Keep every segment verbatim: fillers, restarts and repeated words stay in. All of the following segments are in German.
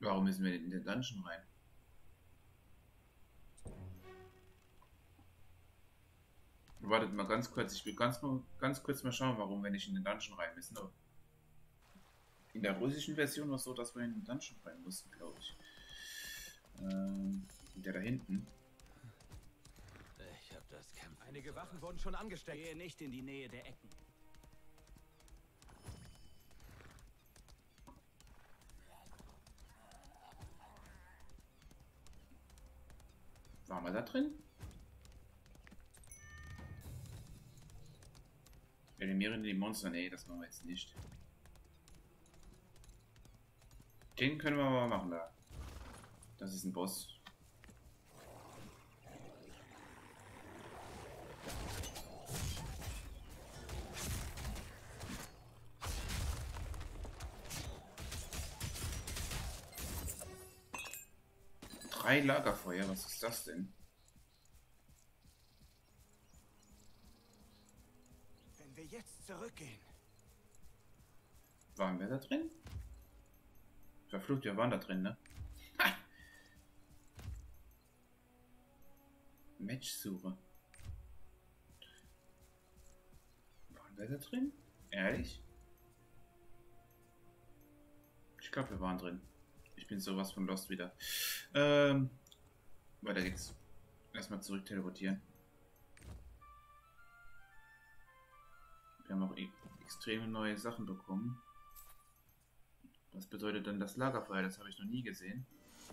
Warum müssen wir denn in den Dungeon rein? Wartet mal ganz kurz. Ich will ganz, mal, ganz kurz mal schauen, warum wir nicht in den Dungeon rein müssen. Oh. In der russischen Version war es so, dass wir in den Dungeon rein mussten, glaube ich. Ähm, der da hinten. Ich hab das Kämpfen. Einige Wachen wurden schon angesteckt. Gehe nicht in die Nähe der Ecken. Waren wir da drin? Eliminieren die Monster? Nee, das machen wir jetzt nicht. Den können wir aber machen da. Das ist ein Boss. Drei Lagerfeuer, was ist das denn? Wenn wir jetzt zurückgehen. Waren wir da drin? Verflucht, wir waren da drin, ne? Ha! Matchsuche. Waren wir da drin? Ehrlich? Ich glaube, wir waren drin. Ich bin sowas von lost wieder. Ähm, weiter geht's. Erstmal zurück teleportieren. Wir haben auch e extreme neue Sachen bekommen. Was bedeutet denn das Lagerfeuer? Das habe ich noch nie gesehen.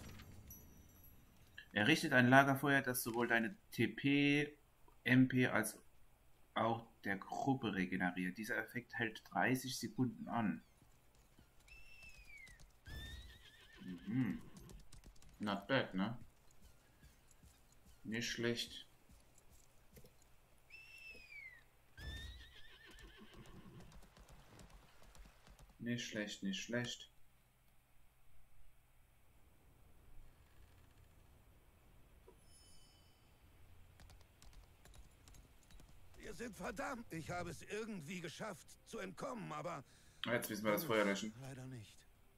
Errichtet ein Lagerfeuer, das sowohl deine T P, M P als auch der Gruppe regeneriert. Dieser Effekt hält dreißig Sekunden an. Mhm. Not bad, ne? Nicht schlecht. Nicht schlecht, nicht schlecht. Wir sind verdammt. Ich habe es irgendwie geschafft, zu entkommen, aber... Jetzt müssen wir das Feuer löschen. Leider nicht.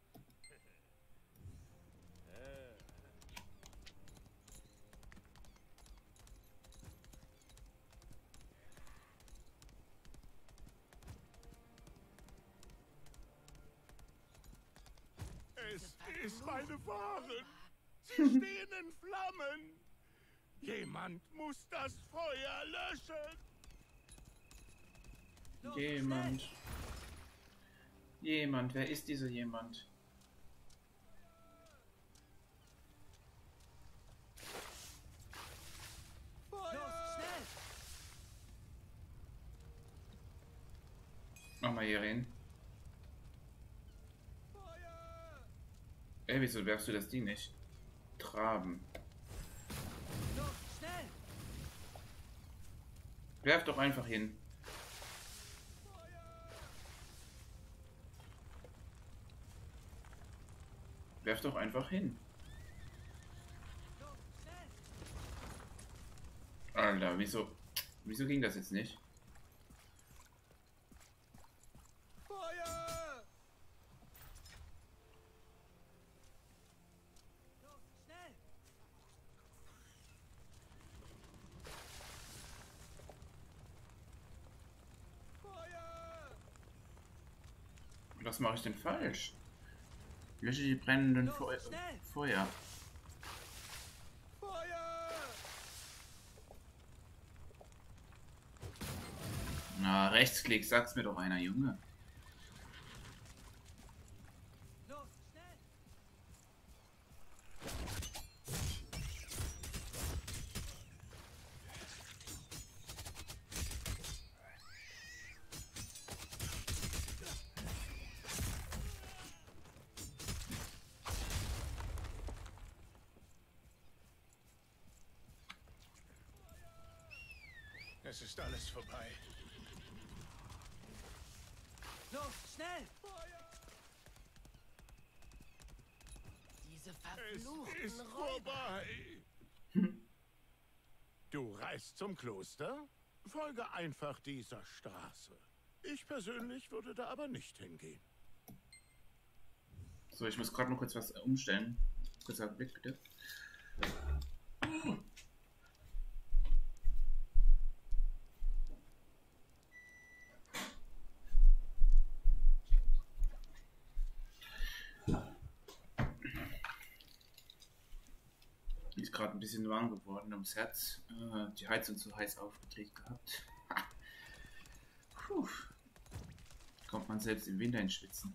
Es ist meine Waren. Sie stehen in Flammen. Jemand muss das Feuer löschen. Jemand. Jemand. Wer ist dieser jemand? Los, schnell! Mach mal hier hin. Ey, wieso werfst du das Ding nicht? Traben. Los, schnell! Werf doch einfach hin. Werf doch einfach hin. Alter, wieso? Wieso ging das jetzt nicht? Feuer! Los, schnell! Feuer! Was mache ich denn falsch? Lösche die brennenden Los, Feu schnell! Feuer. Feuer! Na, Rechtsklick, sag's mir doch einer, Junge. Los, schnell! Es ist alles vorbei. Los, schnell! Diese Es verfluchten ist Räuber! vorbei. Du reist zum Kloster? Folge einfach dieser Straße. Ich persönlich würde da aber nicht hingehen. So, ich muss gerade noch kurz was umstellen. Kurzer Blick, bitte. Ist gerade ein bisschen warm geworden ums Herz. Äh, die Heizung zu heiß aufgedreht gehabt. Puh. Kommt man selbst im Winter ins Schwitzen.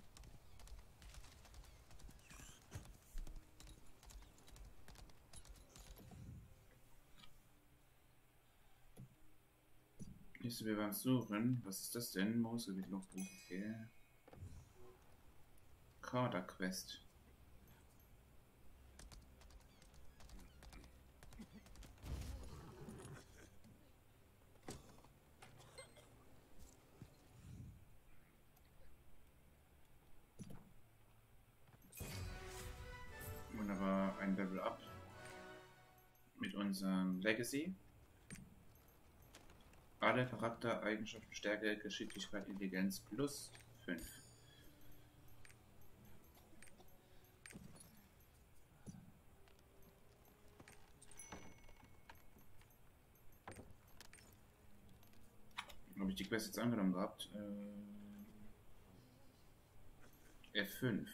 Jetzt sind wir beim Suchen. Was ist das denn? Moosentwicklungsbuch. Okay. Kader Quest. Wunderbar, ein Level Up mit unserem Legacy. Alle Charaktereigenschaften, Stärke, Geschicklichkeit, Intelligenz plus fünf. Habe ich die Quest jetzt angenommen gehabt? Äh, F fünf.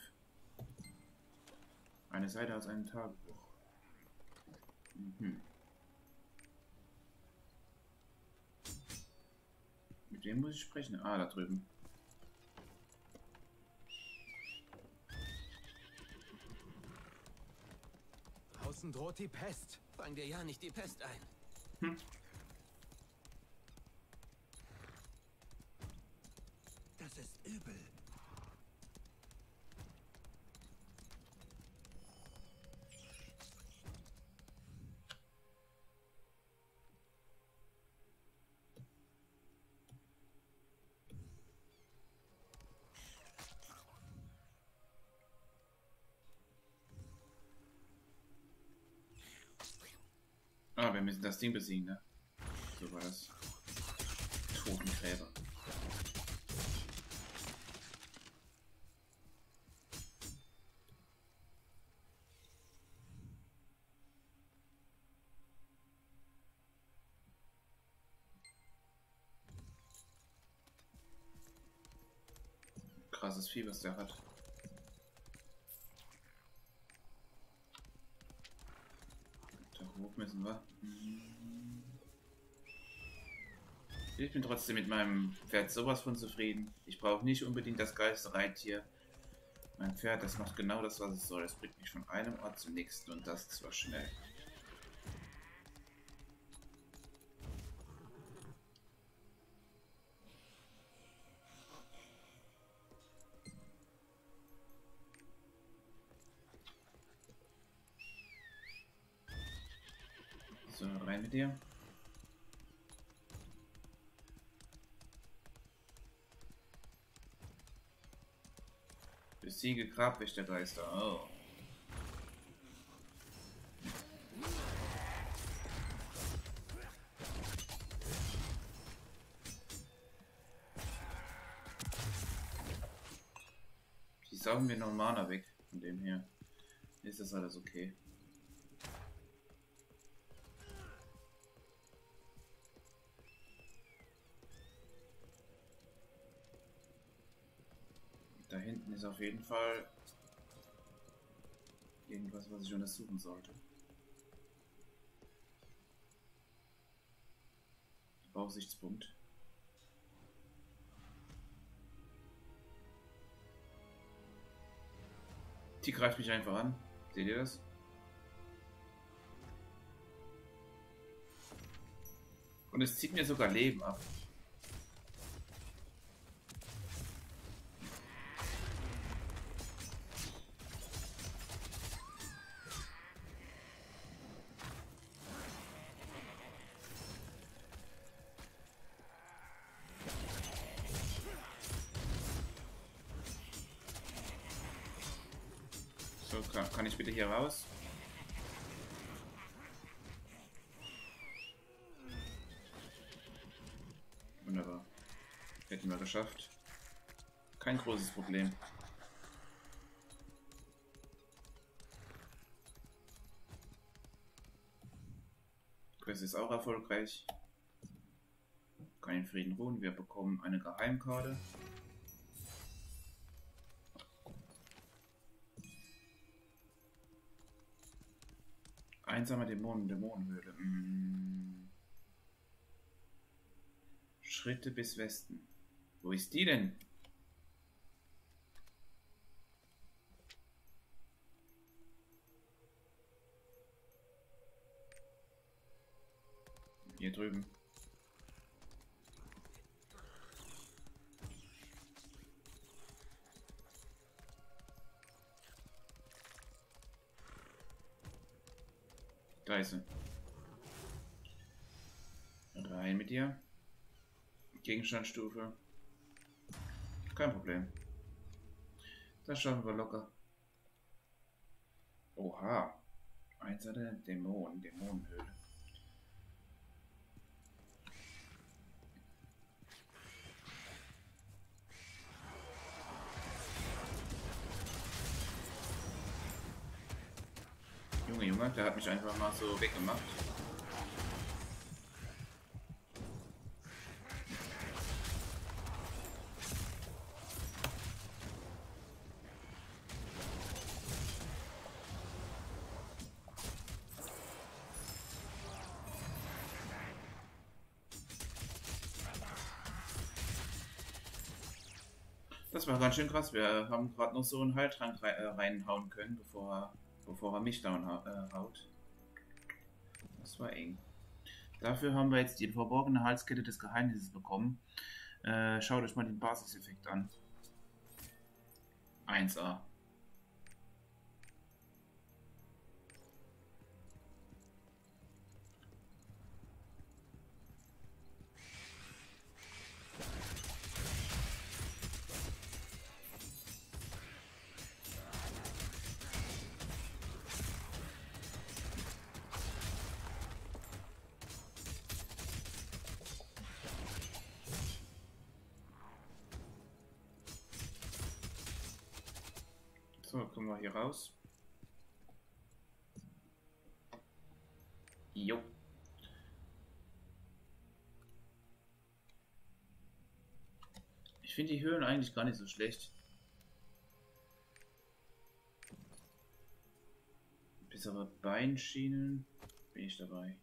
Eine Seite aus einem Tagebuch. Mhm. Mit wem muss ich sprechen? Ah, da drüben. Draußen droht die Pest. Fang dir ja nicht die Pest ein. Hm. Das ist übel. Ah, wir müssen das Ding besiegen, ne? So war das. Totengräber. Krasses Vieh, was der hat. Da hoch müssen wir. Ich bin trotzdem mit meinem Pferd sowas von zufrieden. Ich brauche nicht unbedingt das geilste Reittier. Mein Pferd, das macht genau das, was es soll. Es bringt mich von einem Ort zum nächsten und das zwar schnell. So, rein mit dir. Besiege Grabwächtergeister. Oh. Die saugen mir noch Mana weg. Von dem her ist das alles okay. Da hinten ist auf jeden Fall irgendwas, was ich untersuchen sollte. Aufsichtspunkt. Die greift mich einfach an. Seht ihr das? Und es zieht mir sogar Leben ab. So, kann, kann ich bitte hier raus? Wunderbar. Hätten wir geschafft. Kein großes Problem. Quest ist auch erfolgreich. Kann in Frieden ruhen. Wir bekommen eine Geheimkarte. Einsamer Dämonen, Dämonenhöhle. Hm. Schritte bis Westen. Wo ist die denn? Hier drüben. Da ist sie. Rein mit dir. Gegenstandsstufe. Kein Problem. Das schaffen wir locker. Oha. Einsame Dämonen, Dämonenhöhle. Junge, Junge, der hat mich einfach mal so weggemacht. Das war ganz schön krass. Wir haben gerade noch so einen Heiltrank reinhauen können, bevor er, bevor er mich down äh, haut. Das war eng. Dafür haben wir jetzt die verborgene Halskette des Geheimnisses bekommen. Äh, schaut euch mal den Basiseffekt an. eins a. So, kommen wir hier raus. Jo. Ich finde die Höhen eigentlich gar nicht so schlecht. Bessere Beinschienen. Bin ich dabei.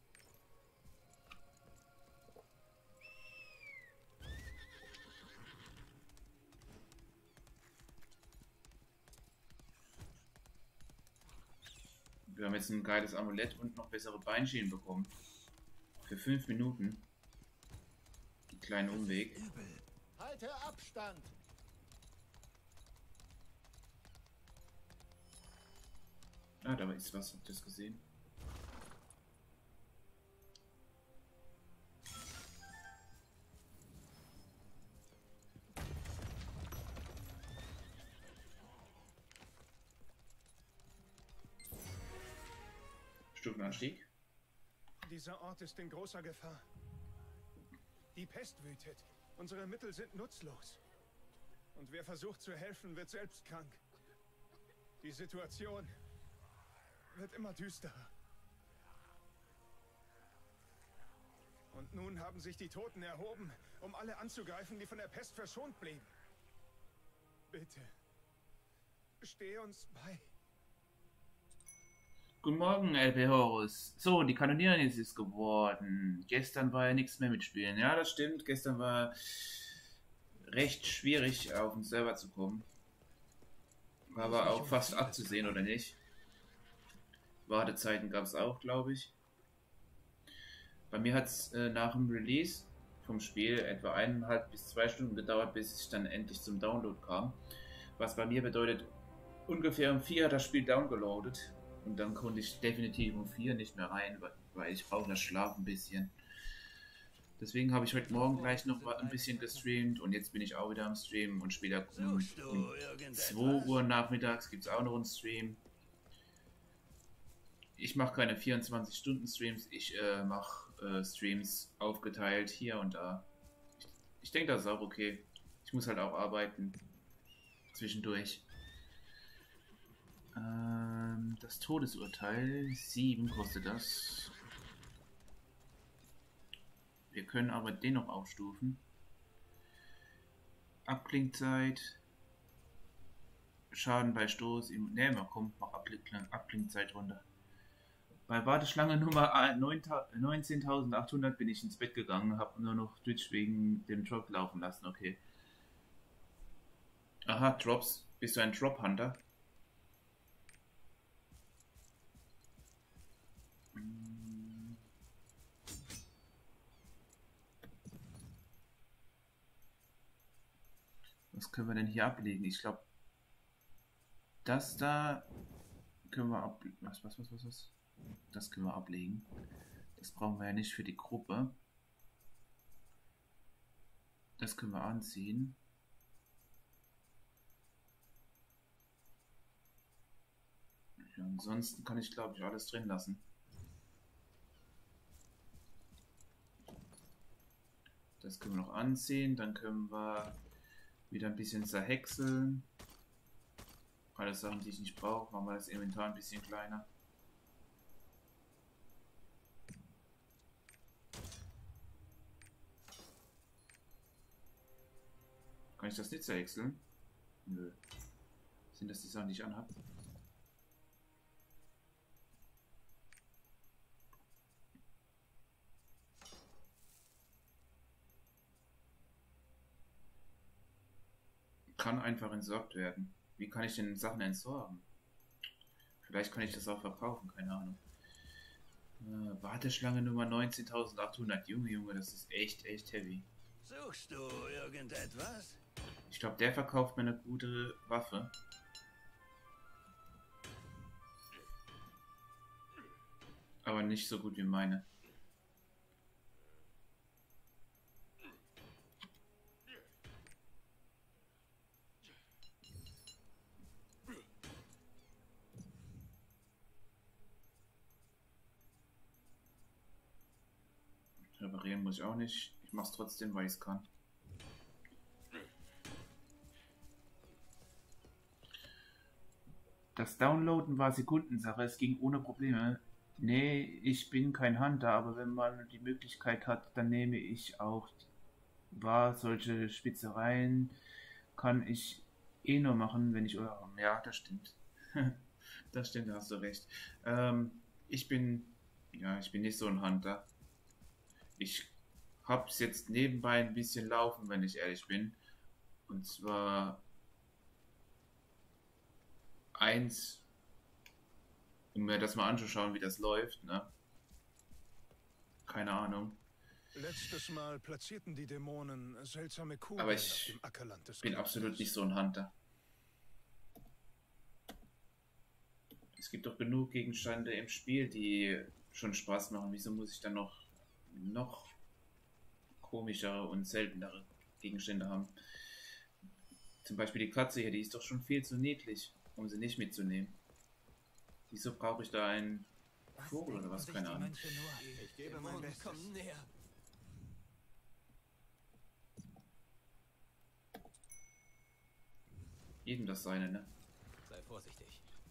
Wir haben jetzt ein geiles Amulett und noch bessere Beinschienen bekommen. Für fünf Minuten. Einen kleinen Umweg. Halte Abstand! Ah, da ist was. Habt ihr das gesehen? Stufenanstieg. Dieser Ort ist in großer Gefahr. Die Pest wütet. Unsere Mittel sind nutzlos. Und wer versucht zu helfen, wird selbst krank. Die Situation wird immer düsterer. Und nun haben sich die Toten erhoben, um alle anzugreifen, die von der Pest verschont blieben. Bitte, steh uns bei. Guten Morgen, L P Horus. So, die Kanonierung ist es geworden. Gestern war ja nichts mehr mitspielen. Ja, das stimmt. Gestern war recht schwierig, auf den Server zu kommen. War aber auch fast abzusehen, oder nicht? Wartezeiten gab es auch, glaube ich. Bei mir hat es äh, nach dem Release vom Spiel etwa eineinhalb bis zwei Stunden gedauert, bis ich dann endlich zum Download kam. Was bei mir bedeutet, ungefähr um vier hat das Spiel downgeloadet. Und dann konnte ich definitiv um vier nicht mehr rein, weil ich brauche das Schlaf ein bisschen. Deswegen habe ich heute Morgen gleich noch ein bisschen gestreamt und jetzt bin ich auch wieder am Streamen und später um, um zwei Uhr nachmittags gibt es auch noch einen Stream. Ich mache keine vierundzwanzig Stunden Streams, ich äh, mache äh, Streams aufgeteilt hier und da. Ich, ich denke, das ist auch okay. Ich muss halt auch arbeiten zwischendurch. Ähm, das Todesurteil, sieben kostet das. Wir können aber den noch aufstufen. Abklingzeit. Schaden bei Stoß. Ne, mal komm, mach Abklingzeit runter. Bei Warteschlange Nummer neunzehntausendachthundert bin ich ins Bett gegangen, habe nur noch Twitch wegen dem Drop laufen lassen, okay. Aha, Drops. Bist du ein Drop Hunter? Was können wir denn hier ablegen? Ich glaube, das da können wir ab... Was, was, was, was, was? Das können wir ablegen. Das brauchen wir ja nicht für die Gruppe. Das können wir anziehen. Ja, ansonsten kann ich, glaube ich, alles drin lassen. Das können wir noch anziehen. Dann können wir wieder ein bisschen zerhäckseln. Alle Sachen, die ich nicht brauche, machen wir das Inventar ein bisschen kleiner. Kann ich das nicht zerhäckseln? Nö. Sind das die Sachen, die ich anhab? Kann einfach entsorgt werden. Wie kann ich denn Sachen entsorgen? Vielleicht kann ich das auch verkaufen, keine Ahnung. Äh, Warteschlange Nummer neunzehntausendachthundert. Junge, Junge, das ist echt, echt heavy. Suchst du irgendetwas? Ich glaube, der verkauft mir eine gute Waffe. Aber nicht so gut wie meine. Reparieren muss ich auch nicht. Ich mache es trotzdem, weil ich es kann. Das Downloaden war Sekundensache. Es ging ohne Probleme. Nee, ich bin kein Hunter, aber wenn man die Möglichkeit hat, dann nehme ich auch wahr. Solche Spitzereien kann ich eh nur machen, wenn ich... Ja, das stimmt. Das stimmt, da hast du recht. Ähm, ich bin... Ja, ich bin nicht so ein Hunter. Ich hab's jetzt nebenbei ein bisschen laufen, wenn ich ehrlich bin. Und zwar eins, um mir das mal anzuschauen, wie das läuft, ne? Keine Ahnung. Letztes Mal platzierten die Dämonen seltsame Kugeln Aber auf ich dem Ackerland des bin Gegners. absolut nicht so ein Hunter. Es gibt doch genug Gegenstände im Spiel, die schon Spaß machen. Wieso muss ich dann noch noch komischere und seltenere Gegenstände haben? Zum Beispiel die Katze hier, die ist doch schon viel zu niedlich, um sie nicht mitzunehmen. Wieso brauche ich da einen Vogel oder was? Keine Ahnung. Ich gebe mein Bestes. Komm näher. Jedem das seine, ne? Sei vorsichtig.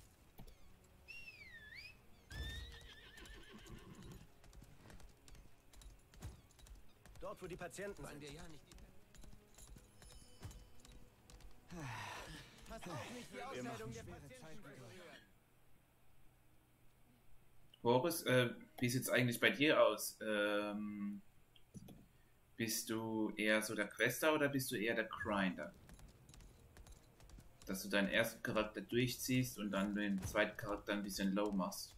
Dort, wo die Patienten Wollen sind. wir ja nicht die Pass auf, nicht die Ausscheidung der Patienten berühren. Boris, äh, wie sieht's eigentlich bei dir aus? Ähm, bist du eher so der Quester oder bist du eher der Grinder? Dass du deinen ersten Charakter durchziehst und dann den zweiten Charakter ein bisschen low machst.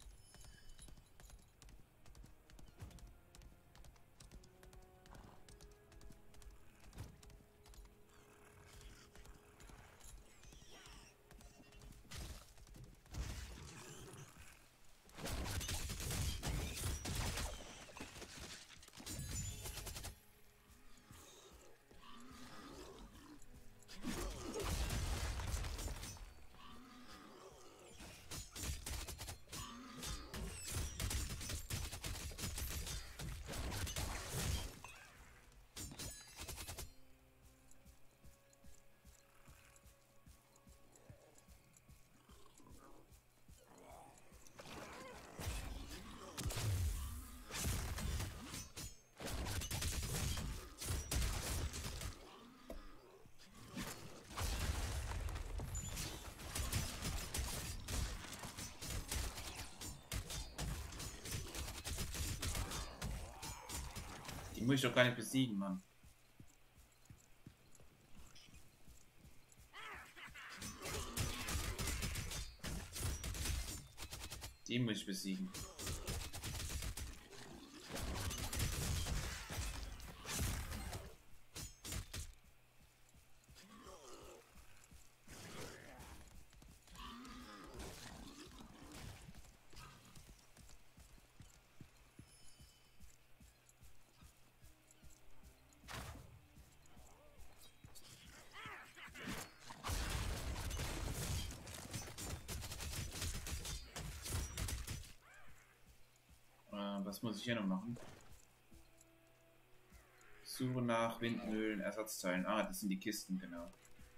muss ich doch gar nicht besiegen, Mann. Die muss ich besiegen. Was muss ich hier noch machen? Suche nach Windmühlen, Ersatzteilen. Ah, das sind die Kisten, genau.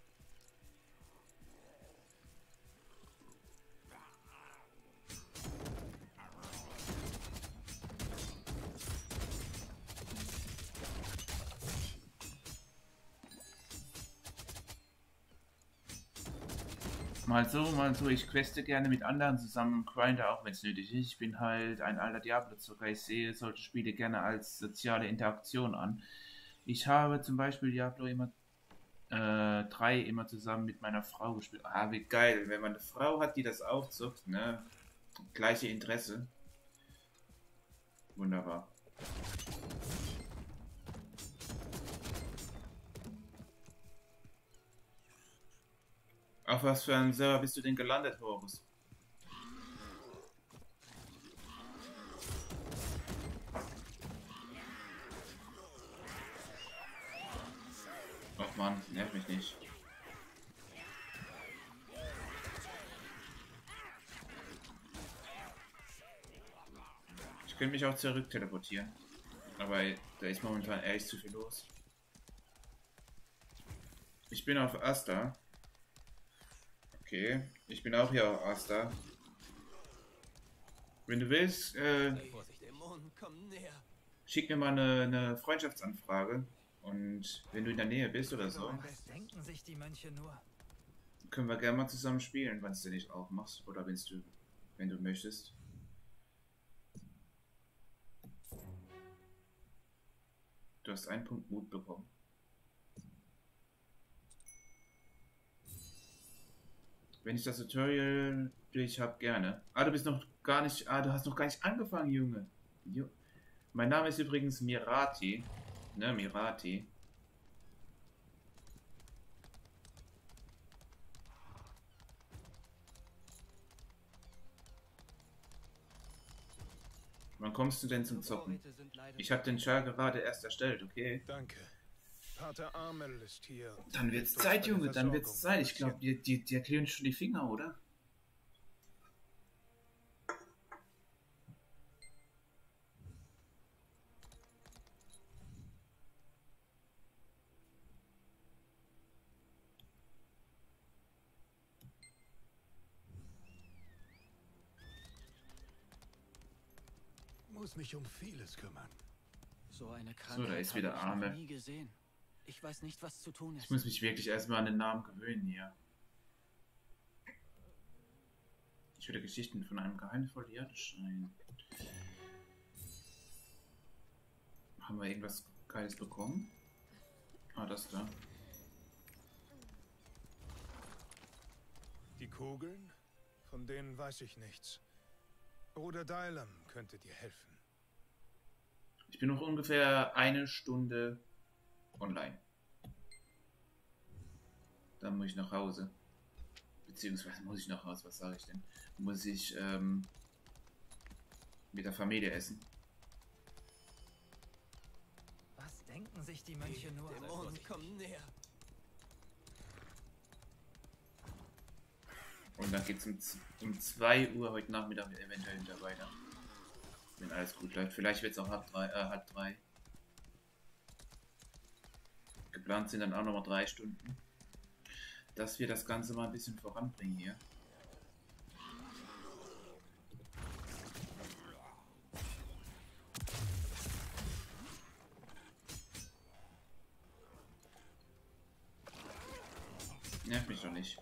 Mal so, mal so. Ich queste gerne mit anderen zusammen und grinde auch, wenn es nötig ist. Ich bin halt ein alter Diablo-Zocker. Ich sehe solche Spiele gerne als soziale Interaktion an. Ich habe zum Beispiel Diablo immer äh, drei immer zusammen mit meiner Frau gespielt. Ah, wie geil, wenn man eine Frau hat, die das auch zockt, ne? Gleiche Interesse. Wunderbar. Auf was für einen Server bist du denn gelandet, Horus? Ach man, nerv mich nicht. Ich könnte mich auch zurück teleportieren. Aber da ist momentan ehrlich zu viel los. Ich bin auf Asta. Okay, ich bin auch hier auf Asta. Wenn du willst, äh, Vorsicht, Dämonen, komm näher. schick mir mal eine, eine Freundschaftsanfrage. Und wenn du in der Nähe bist oder so, Was denken sich die Mönche nur? können wir gerne mal zusammen spielen, wenn es du nicht auch machst. Oder wenn du, wenn du möchtest. Du hast einen Punkt Mut bekommen. Wenn ich das Tutorial durch habe, gerne. Ah, du bist noch gar nicht. Ah, du hast noch gar nicht angefangen, Junge. Jo. Mein Name ist übrigens Mirati. Ne, Mirati. Wann kommst du denn zum Zocken? Ich habe den Char gerade erst erstellt, okay? Danke. Pater Amel ist hier. Dann wird's Zeit, Junge, dann wird's Zeit. Ich glaube, dir, dir, dir klirren schon die Finger, oder? Muss mich um vieles kümmern. So eine So, da Krankheit ist wieder habe ich Arme. noch nie gesehen. Ich weiß nicht, was zu tun ist. Ich muss mich wirklich erstmal an den Namen gewöhnen hier. Ich höre Geschichten von einem geheimnisvollen Erdenstein. Haben wir irgendwas Geiles bekommen? Ah, das da. Die Kugeln? Von denen weiß ich nichts. Bruder Dylam könnte dir helfen. Ich bin noch ungefähr eine Stunde online. Dann muss ich nach Hause. Beziehungsweise muss ich nach Hause, was sage ich denn? Muss ich ähm, mit der Familie essen. Was denken sich die Mönche nur? Dämonen, komm näher. Und dann geht es um, um zwei Uhr heute Nachmittag eventuell wieder weiter. Wenn alles gut läuft. Vielleicht wird es auch halb drei, äh, halb drei. Geplant sind dann auch nochmal drei Stunden. Dass wir das Ganze mal ein bisschen voranbringen hier. Nerv mich doch nicht.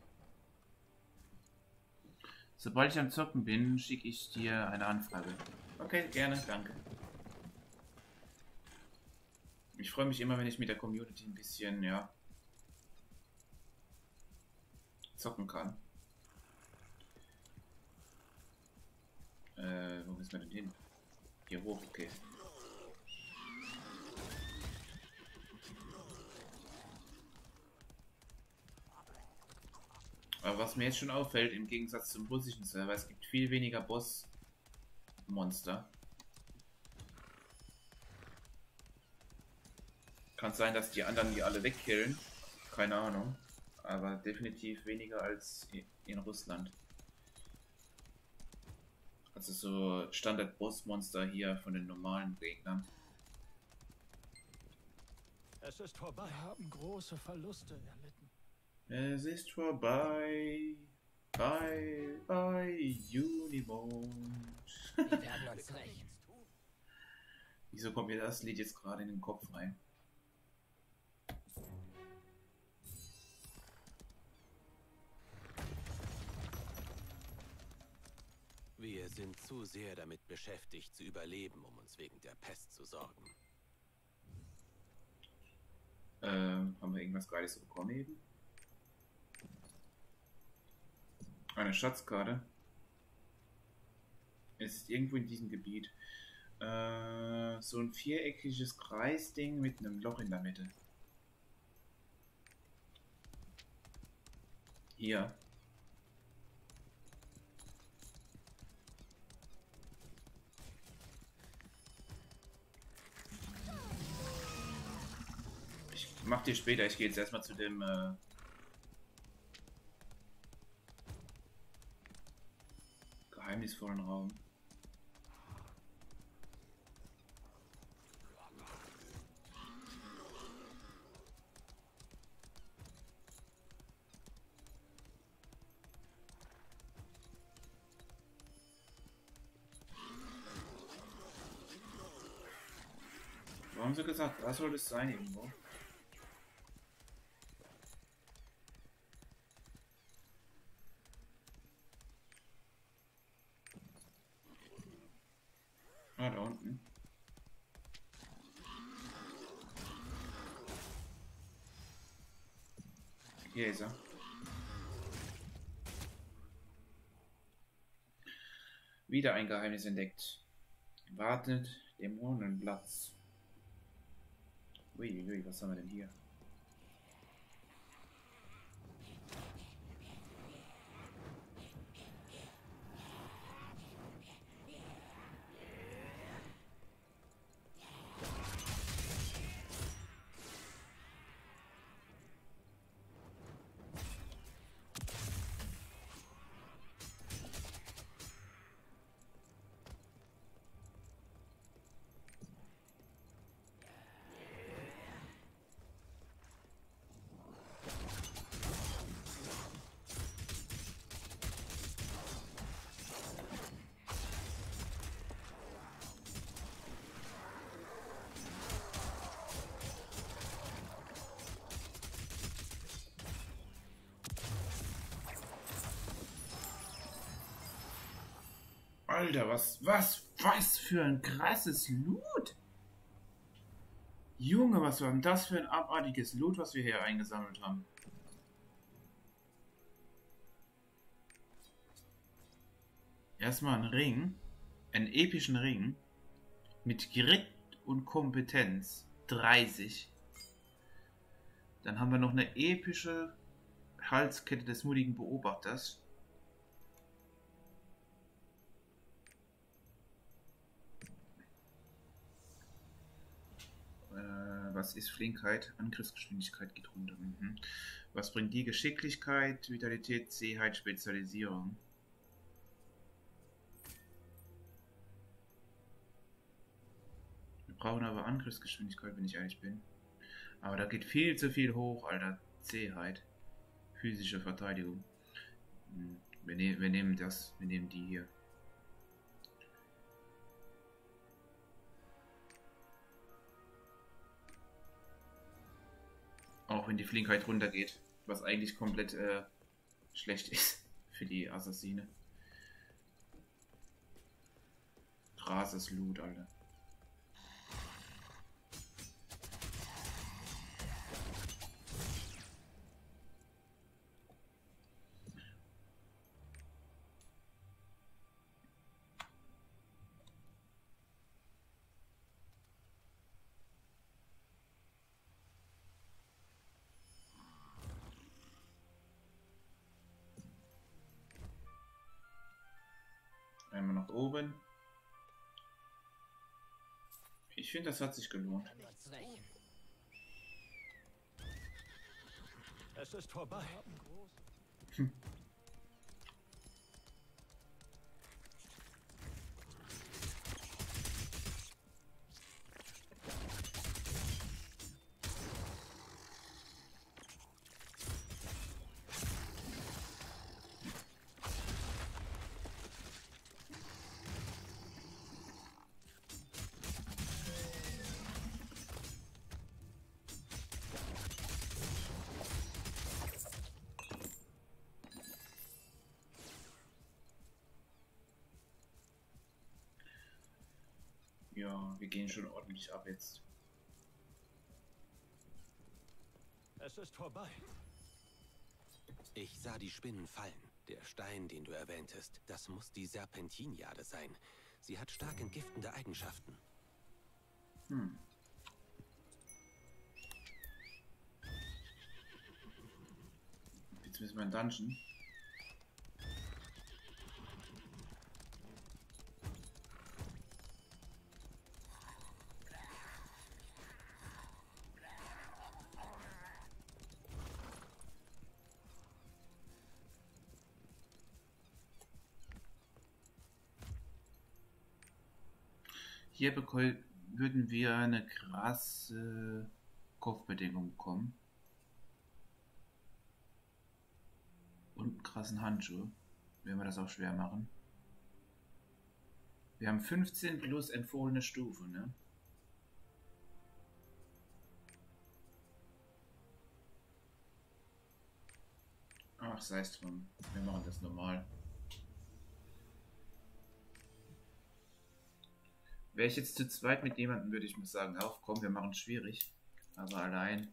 Sobald ich am Zocken bin, schicke ich dir eine Anfrage. Okay, gerne, danke. Ich freue mich immer, wenn ich mit der Community ein bisschen, ja, zocken kann. Äh, wo müssen wir denn hin? Hier hoch, okay. Aber was mir jetzt schon auffällt, im Gegensatz zum russischen Server, es gibt viel weniger Boss-Monster. Kann sein, dass die anderen die alle wegkillen. Keine Ahnung. Aber definitiv weniger als in Russland. Also so Standard-Boss-Monster hier von den normalen Gegnern. Es ist vorbei. Wir haben große Verluste erlitten. Es ist vorbei. Bye, bye, Unimond. Wir werden uns rächen. Wieso kommt mir das Lied jetzt gerade in den Kopf rein? Wir sind zu sehr damit beschäftigt, zu überleben, um uns wegen der Pest zu sorgen. Ähm, haben wir irgendwas Geiles bekommen eben? Eine Schatzkarte. Es ist irgendwo in diesem Gebiet. Äh, so ein viereckiges Kreisding mit einem Loch in der Mitte. Hier. Ich mach dir später. Ich gehe jetzt erstmal zu dem äh, geheimnisvollen Raum. Warum haben sie gesagt, da soll es sein irgendwo? Ah, da unten. Hier ist er. Wieder ein Geheimnis entdeckt. Wartet Dämonenplatz. Uiuiui, was haben wir denn hier? Alter, was, was, was für ein krasses Loot! Junge, was war denn das für ein abartiges Loot, was wir hier eingesammelt haben? Erstmal ein Ring, einen epischen Ring mit Grit und Kompetenz dreißig. Dann haben wir noch eine epische Halskette des mutigen Beobachters. Was ist Flinkheit? Angriffsgeschwindigkeit geht runter. Mhm. Was bringt die? Geschicklichkeit, Vitalität, Zähheit, Spezialisierung. Wir brauchen aber Angriffsgeschwindigkeit, wenn ich ehrlich bin. Aber da geht viel zu viel hoch, Alter. Zähheit. Physische Verteidigung. Wir, ne wir nehmen das. Wir nehmen die hier. Auch wenn die Flinkheit runtergeht, was eigentlich komplett äh, schlecht ist für die Assassine. Krasses Loot, Alter. Einmal nach oben. Ich finde, das hat sich gelohnt. Es ist vorbei. Hm. Ja, wir gehen schon ordentlich ab jetzt. Es ist vorbei. Ich sah die Spinnen fallen. Der Stein, den du erwähntest, das muss die Serpentinjade sein. Sie hat stark entgiftende Eigenschaften. Hm. Jetzt müssen wir in den Dungeon. Hier würden wir eine krasse Kopfbedeckung bekommen. Und einen krassen Handschuh, wenn wir das auch schwer machen. Wir haben fünfzehn plus empfohlene Stufe, ne? Ach, sei es drum. Wir machen das normal. Wäre ich jetzt zu zweit mit jemandem, würde ich mir sagen, auch komm, wir machen es schwierig. Aber allein.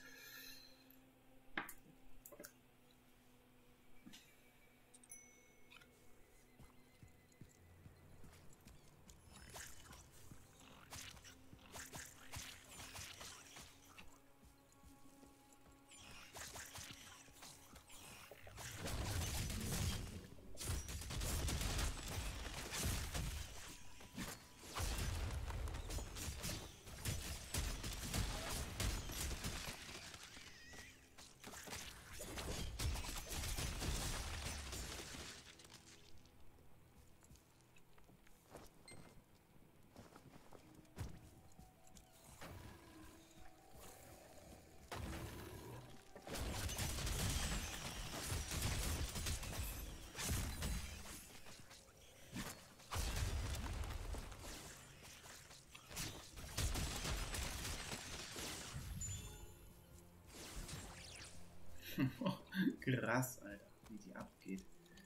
Krass, Alter, wie die abgeht.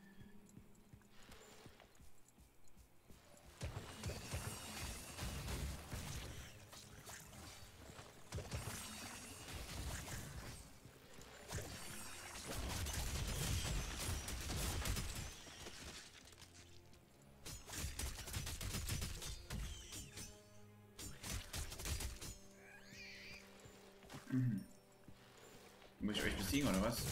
Mhm. Muss ich euch besiegen oder was?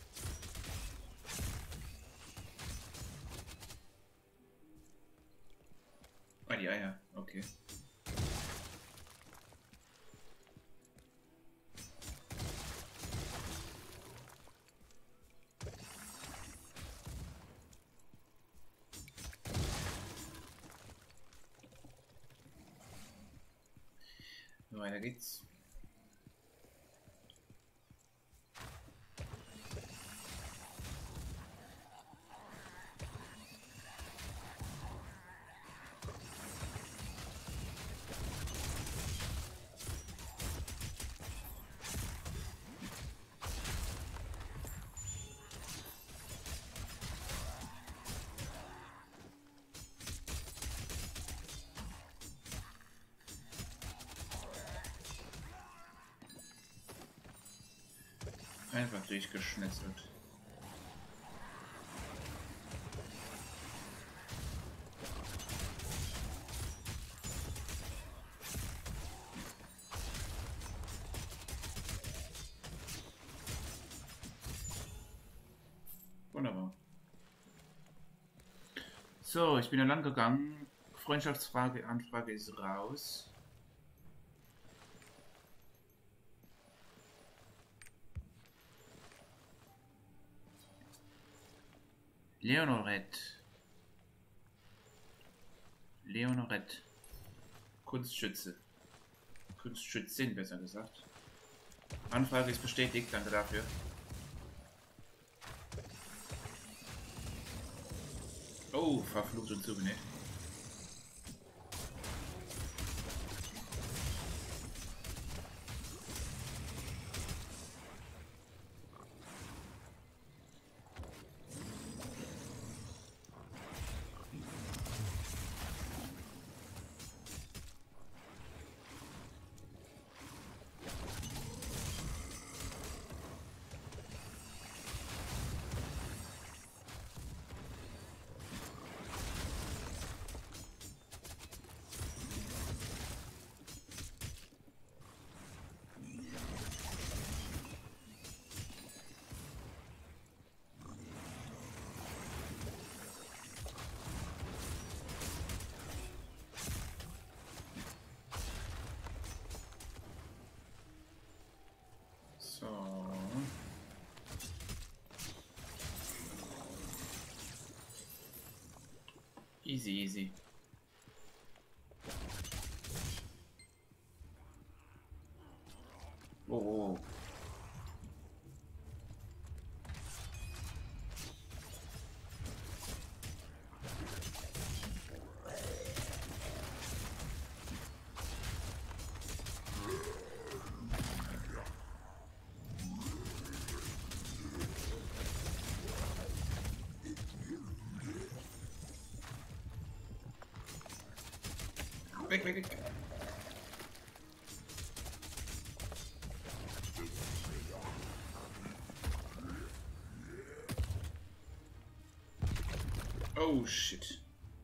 Ah, die Eier, okay. Weiter geht's. Einfach durchgeschnetzelt. Wunderbar. So, ich bin ja lang gegangen. Freundschaftsfrage, Anfrage ist raus. Leonorette. Leonorette. Kunstschütze. Kunstschützin, besser gesagt. Anfrage ist bestätigt, danke dafür. Oh, verflucht und zugenäht. Easy, easy. Oh, oh. Weg, weg, weg. Oh shit.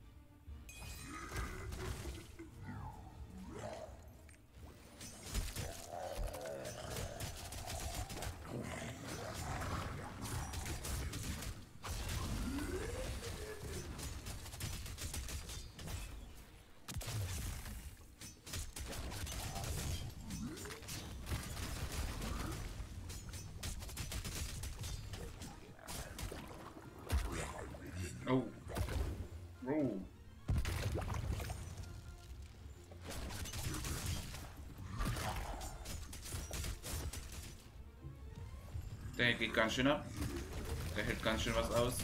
Oh. Oh. Der geht ganz schön ab. Der hält ganz schön was aus.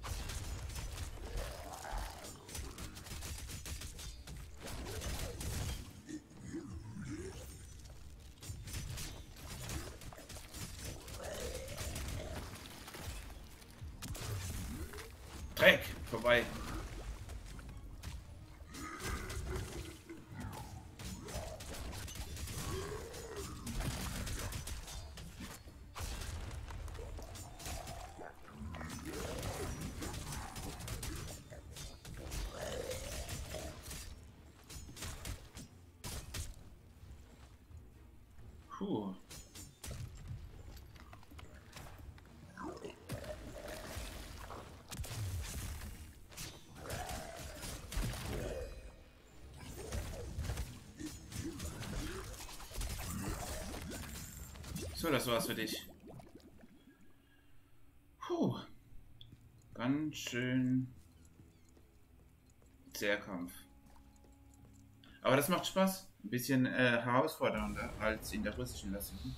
Dreck! Vorbei. Puh. So, das war's für dich. Puh. Ganz schön zäher Kampf. Aber das macht Spaß. Ein bisschen äh, herausfordernder als in der russischen Version.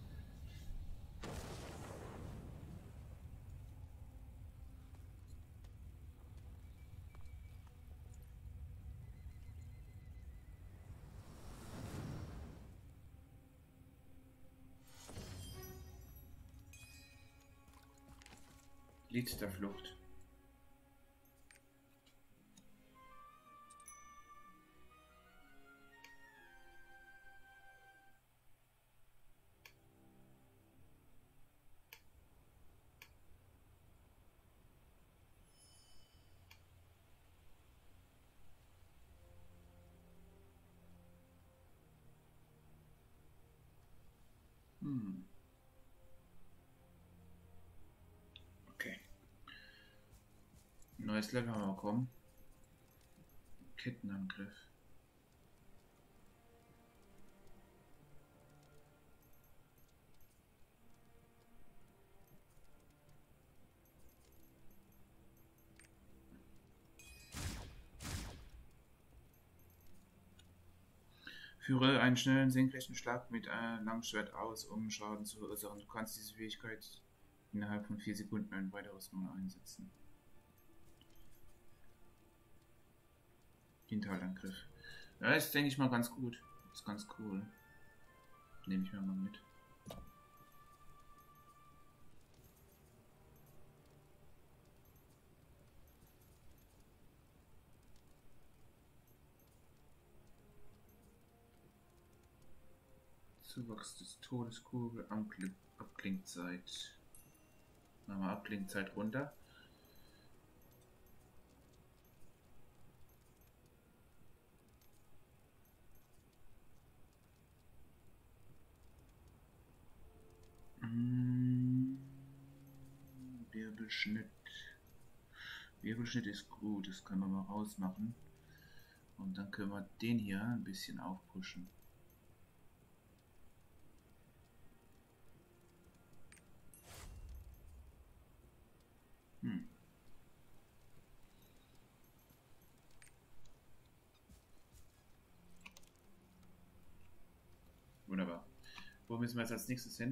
Lied der Flucht. Hm. Okay. Neues Level haben wir bekommen. Kettenangriff. Führe einen schnellen senkrechten Schlag mit einem Langschwert aus, um Schaden zu verursachen. Du kannst diese Fähigkeit innerhalb von vier Sekunden ein weiteres Mal einsetzen. Hinterhaltangriff. Ja, ist, denke ich mal, ganz gut. Ist ganz cool. Nehme ich mir mal mit. Zuwachs des Todeskugel, Abklingzeit. Machen wir Abklingzeit runter. Wirbelschnitt. Wirbelschnitt ist gut, das können wir mal rausmachen. Und dann können wir den hier ein bisschen aufpushen. Hm. Wunderbar. Wo müssen wir jetzt als nächstes hin?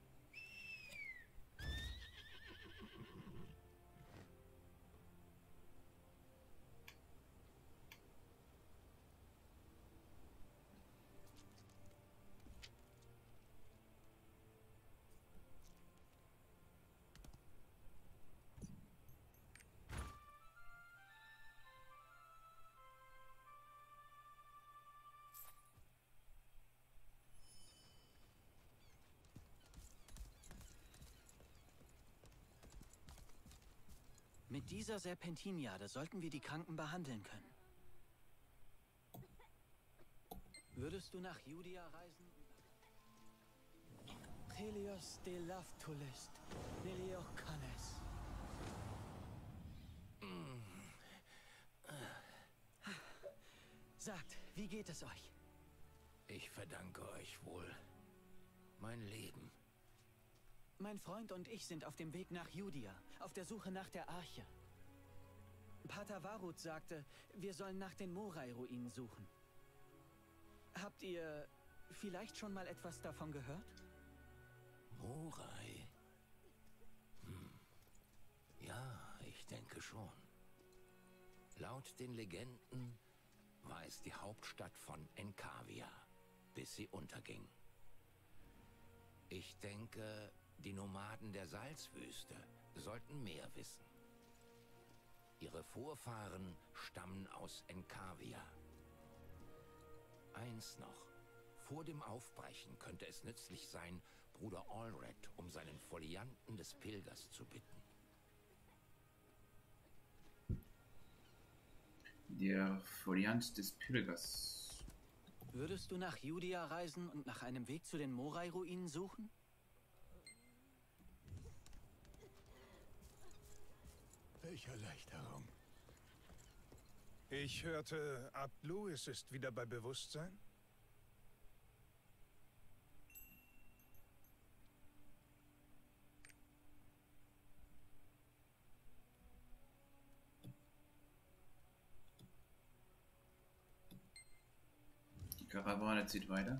Mit dieser Serpentinjade sollten wir die Kranken behandeln können. Würdest du nach Judia reisen? Helios de Laftulist, Neliocanes. Sagt, wie geht es euch? Ich verdanke euch wohl mein Leben. Mein Freund und ich sind auf dem Weg nach Judia, auf der Suche nach der Arche. Pater Varut sagte, wir sollen nach den Morai-Ruinen suchen. Habt ihr vielleicht schon mal etwas davon gehört? Morai? Hm. Ja, ich denke schon. Laut den Legenden war es die Hauptstadt von Enkavia, bis sie unterging. Ich denke, die Nomaden der Salzwüste sollten mehr wissen. Ihre Vorfahren stammen aus Enkavia. Eins noch. Vor dem Aufbrechen könnte es nützlich sein, Bruder Allred um seinen Folianten des Pilgers zu bitten. Der Foliant des Pilgers. Würdest du nach Judia reisen und nach einem Weg zu den Morai-Ruinen suchen? Welche Erleichterung. Ich hörte, Abt Louis ist wieder bei Bewusstsein? Die Karawane zieht weiter.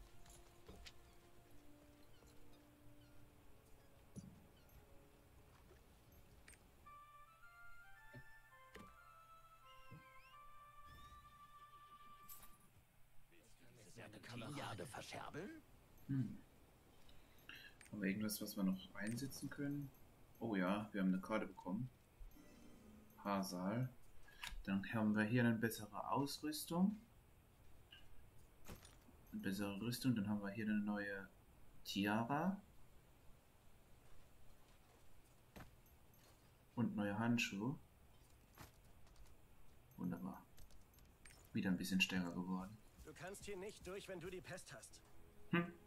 Serpentinjade verscherbeln? Hm. Haben wir irgendwas, was wir noch einsetzen können? Oh ja, wir haben eine Karte bekommen. Haarsaal. Dann haben wir hier eine bessere Ausrüstung. Eine bessere Rüstung. Dann haben wir hier eine neue Tiara. Und neue Handschuhe. Wunderbar. Wieder ein bisschen stärker geworden. Du kannst hier nicht durch, wenn du die Pest hast. Hm.